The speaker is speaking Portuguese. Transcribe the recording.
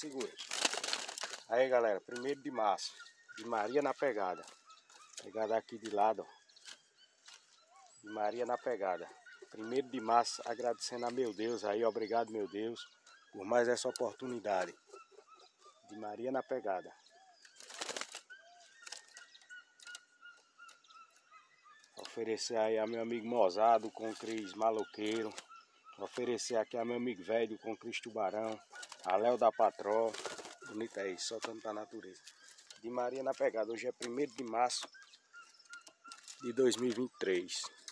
segura. Aí galera, 1º de março, de Maria na pegada. Pegada aqui de lado, ó. De Maria na pegada. 1º de março, agradecendo a meu Deus aí, obrigado meu Deus, por mais essa oportunidade. De Maria na pegada. Oferecer aí a meu amigo Mozado com o Cris Maloqueiro. Oferecer aqui a meu amigo velho com o Cris Tubarão. A Léo da Patró. Bonito é isso, soltando pra natureza. De Maria na pegada. Hoje é 1º de março de 2023.